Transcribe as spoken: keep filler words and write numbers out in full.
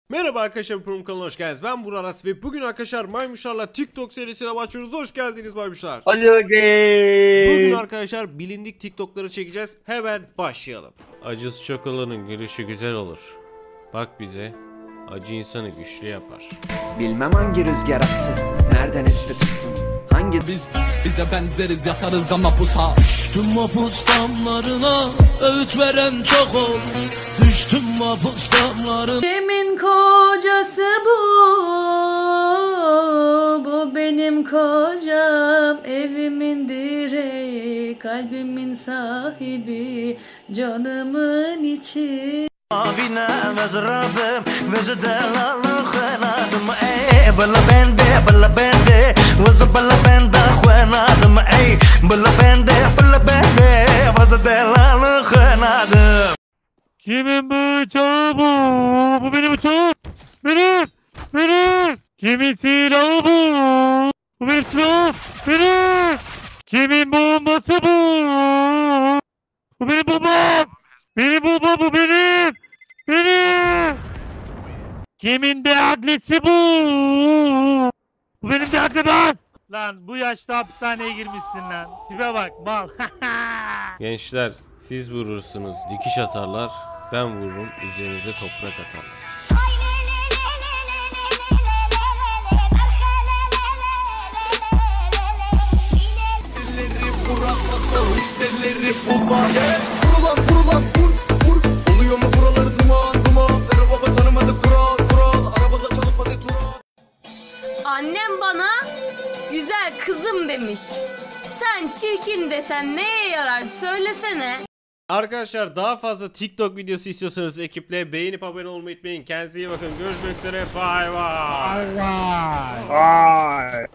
Merhaba arkadaşlar, Prum kanalına hoş geldiniz. Ben Burak Aras ve bugün arkadaşlar Maymuşlarla TikTok serisine başlıyoruz. Hoş geldiniz Maymuşlar. Alo gey. Bugün arkadaşlar bilindik TikTok'ları çekeceğiz. Hemen başlayalım. Acısı çok olanın gülüşü güzel olur. Bak bize, acı insanı güçlü yapar. Bilmem hangi rüzgar attı, nereden esti tuttun, hangi Biz bize benzeriz, yatarız da mapusa. Düştüm mapus damlarına, öğüt veren çok ol. Düştüm mapus damlarına. Kimin kocası bu? Bu benim kocam, evimin direği, kalbimin sahibi, canımın içi. Vina vezrabim vezdelalı khanadım ey bala bende bala bende vaz bala bende khanadım ey bala bende bala bende vezdelalı khanadım. Kimin bıçağı bu? Bu benim bıçağım. Benim. Benim. Kimin silahı bu? Bu benim silahım. Benim. Kimin bombası bu? Bu benim bombam. Benim bombam bu benim. Benim. Kimin de adresi bu? Bu benim de adresim lan. Lan bu yaşta hapishaneye girmişsin lan. Tipe bak mal. Gençler, siz vurursunuz, dikiş atarlar. Ben vururum, üzerinize toprak atarlar. Hisselleri bulma. Vurulan vurulan vur vur. Oluyor mu buraları duman duman. Zero baba tanımadı kural kural. Arabada çalıp hadi tural. Annem bana güzel kızım demiş. Sen çirkin desen neye yarar söylesene. Arkadaşlar, daha fazla TikTok videosu istiyorsanız ekiple beğenip abone olmayı unutmayın. Kendinize iyi bakın. Görüşmek üzere. Bay bay. Vay.